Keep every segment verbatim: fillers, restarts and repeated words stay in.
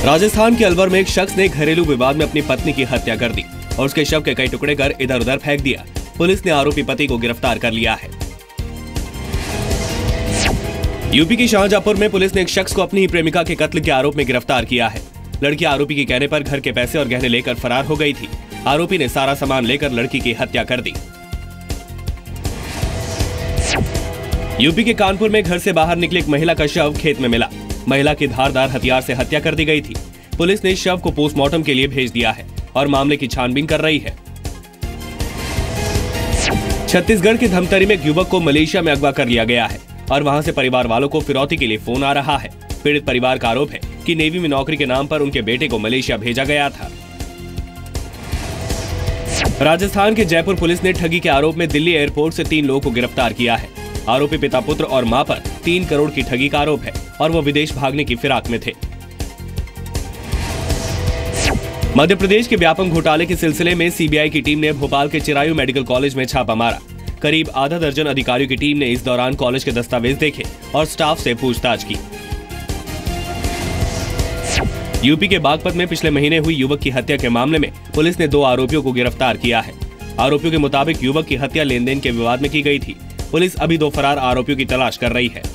राजस्थान के अलवर में एक शख्स ने घरेलू विवाद में अपनी पत्नी की हत्या कर दी और उसके शव के कई टुकड़े कर इधर उधर फेंक दिया। पुलिस ने आरोपी पति को गिरफ्तार कर लिया है। यूपी की शाहजहांपुर में पुलिस ने एक शख्स को अपनी ही प्रेमिका के कत्ल के आरोप में गिरफ्तार किया है। लड़की आरोपी के कहने पर घर के पैसे और गहने लेकर फरार हो गई थी। आरोपी ने सारा सामान लेकर लड़की की हत्या कर दी। यूपी के कानपुर में घर से बाहर निकली एक महिला का शव खेत में मिला। महिला की धारदार हथियार से हत्या कर दी गई थी। पुलिस ने इस शव को पोस्टमार्टम के लिए भेज दिया है और मामले की छानबीन कर रही है। छत्तीसगढ़ के धमतरी में एक युवक को मलेशिया में अगवा कर लिया गया है और वहां से परिवार वालों को फिरौती के लिए फोन आ रहा है। पीड़ित परिवार का आरोप है कि नेवी में नौकरी के नाम पर उनके बेटे को मलेशिया भेजा गया था। राजस्थान के जयपुर पुलिस ने ठगी के आरोप में दिल्ली एयरपोर्ट से तीन लोगों को गिरफ्तार किया है। आरोपी पिता पुत्र और मां पर तीन करोड़ की ठगी का आरोप है और वो विदेश भागने की फिराक में थे। मध्य प्रदेश के व्यापम घोटाले के सिलसिले में सीबीआई की टीम ने भोपाल के चिरायू मेडिकल कॉलेज में छापा मारा। करीब आधा दर्जन अधिकारियों की टीम ने इस दौरान कॉलेज के दस्तावेज देखे और स्टाफ से पूछताछ की। यूपी के बागपत में पिछले महीने हुई युवक की हत्या के मामले में पुलिस ने दो आरोपियों को गिरफ्तार किया है। आरोपियों के मुताबिक युवक की हत्या लेन देन के विवाद में की गई थी। पुलिस अभी दो फरार आरोपियों की तलाश कर रही है।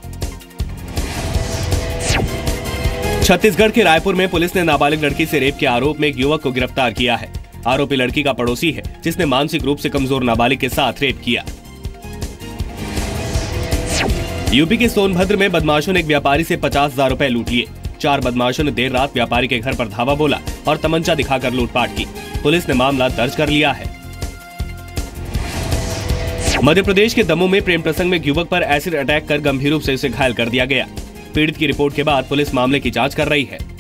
छत्तीसगढ़ के रायपुर में पुलिस ने नाबालिग लड़की से रेप के आरोप में एक युवक को गिरफ्तार किया है। आरोपी लड़की का पड़ोसी है जिसने मानसिक रूप से कमजोर नाबालिग के साथ रेप किया। यूपी के सोनभद्र में बदमाशों ने एक व्यापारी से पचास हजार रुपए लूट लिए। चार बदमाशों ने देर रात व्यापारी के घर पर धावा बोला और तमंचा दिखाकर लूटपाट की। पुलिस ने मामला दर्ज कर लिया है। मध्य प्रदेश के दमोह में प्रेम प्रसंग में एक युवक पर एसिड अटैक कर गंभीर रूप से उसे घायल कर दिया गया। पीड़ित की रिपोर्ट के बाद पुलिस मामले की जांच कर रही है।